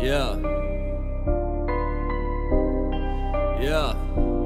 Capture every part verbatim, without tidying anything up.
Yeah. Yeah.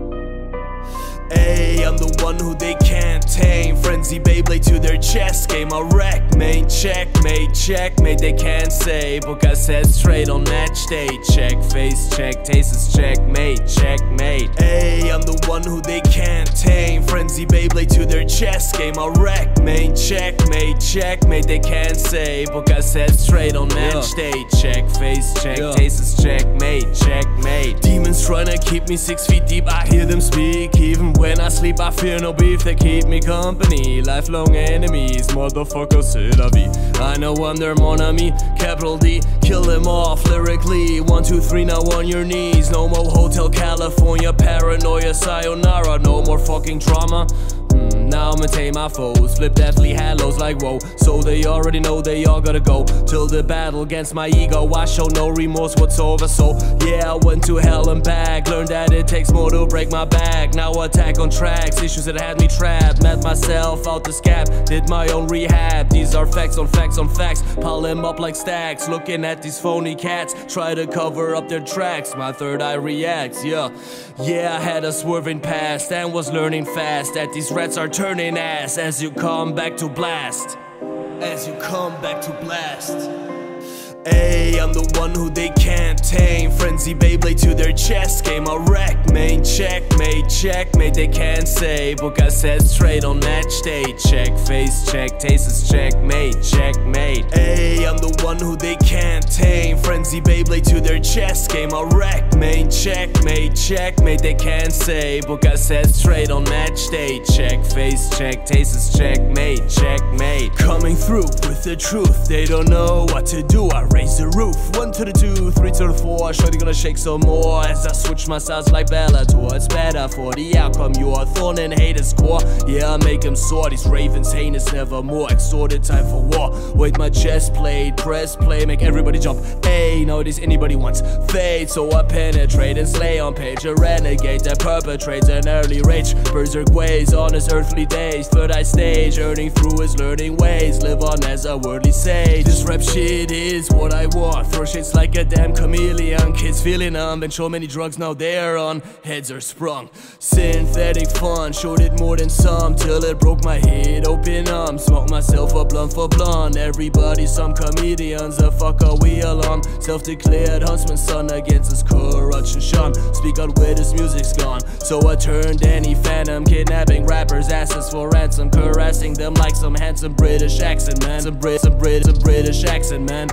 Ayy, I'm the one who they can't tame. Frenzy Beyblade to their chest game. I wreck, main checkmate, checkmate. They can't say, book I said straight on match day. Check face, check taste, checkmate, checkmate. Ayy, I'm the one who they can't tame. Frenzy Beyblade to their chest game. I wreck, main checkmate, checkmate. They can't say, book I said straight on match day. Check face, check yeah. taste, checkmate, checkmate. Demons trying to keep me six feet deep. I hear them speak even when I sleep. I fear no beef, they keep me company. Lifelong enemies, motherfucker, c'est la vie. I know I'm their mon ami, capital D. Kill them off lyrically. One, two, three, now on your knees. No more Hotel California, paranoia, sayonara. No more fucking drama. Mm, now I'ma tame my foes, flip deathly hallows like woah. So they already know they all gotta go till the battle against my ego. I show no remorse whatsoever. So yeah, I went to hell and back, learned that it takes more to break my back. Now attack on tracks, issues that had me trapped. Met myself out the scab, did my own rehab. These are facts on facts on facts, pile them up like stacks. Looking at these phony cats, try to cover up their tracks. My third eye reacts, yeah. Yeah, I had a swerving past and was learning fast that these rats are turning ass as you come back to blast. As you come back to blast. Ayy, I'm the one who they can't tame. Frenzy Beyblade to their chest game. I wreck, main checkmate, checkmate. They can't say, book I said straight on match day. Check face, check taste, checkmate, checkmate. Ayy, I'm the one who they can't tame. Frenzy Beyblade to their chest game. I wreck, main checkmate, checkmate. They can't say, book I said straight on match day. Check face, check taste, checkmate, checkmate. Coming through with the truth, they don't know what to do. I raise the roof, one to the two, three to the four. Surely gonna shake some more as I switch my sides like Bellator. It's better for the outcome, you are thorn and haters core. Yeah, I make them sore, these ravens heinous nevermore. Extorted, time for war. Wait, my chest plate, press play, make everybody jump. Hey, nowadays anybody wants fade, so I penetrate and slay on page. A renegade that perpetrates an early rage, berserk ways on his earthly days. Third eye stage, earning through his learning ways. Live on as a worldly sage. This rap shit is what I want. Throw shits like a damn chameleon. Kids feeling numb, been so many drugs now they're on. Heads are sprung. Synthetic fun, showed it more than some till it broke my head open up. Smoke myself a blunt for blunt. Everybody some comedians, the fuck are we along? Self-declared huntsman son against his corruption shun. Speak out where this music's gone. So I turned any phantom, kidnapping rappers' asses for ransom, caressing them like some handsome British accent man. Some Brit, some Brit, some British accent man.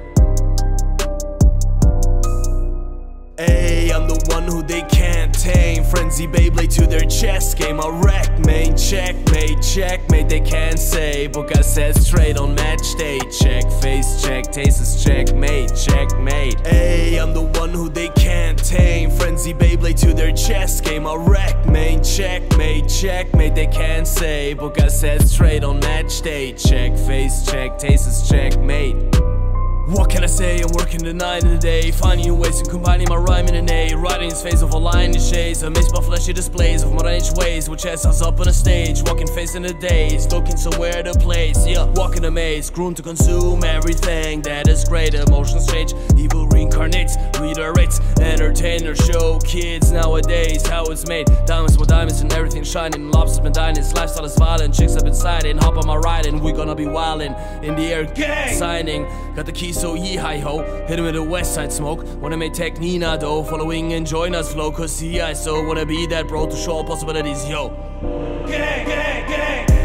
Ayy, I'm the one who they can't tame. Frenzy Beyblade to their chest game. I wreck, main checkmate, checkmate. They can't say, book I said straight on match day. Check face, check taste, checkmate, checkmate. Ayy, I'm the one who they can't tame. Frenzy Beyblade to their chest game. I wreck, main checkmate, checkmate. They can't say, book I said straight on match day. Check face, check taste, checkmate. What can I say? I'm working the night and the day, finding new ways to combining my rhyme in an A. Writing his face of a line in shades, amazed by flashy displays of my range ways. With chest house up on a stage, walking face in the days, looking somewhere to place. Yeah, walking a maze, groomed to consume everything that is great. Emotions change, evil reincarnates, reiterates, entertainer show kids nowadays how it's made. Diamonds with diamonds and everything shining. Lobsters been dining, lifestyle is violent. Chicks up inside and hop on my ride and we gonna be wildin' in the air. Gang! Signing, got the keys. So yee hi ho, hit him with a west side smoke. Wanna make Technina though, following and join us flow. Cause see I so wanna be that bro to show all possibilities, yo. Gang, gang, gang.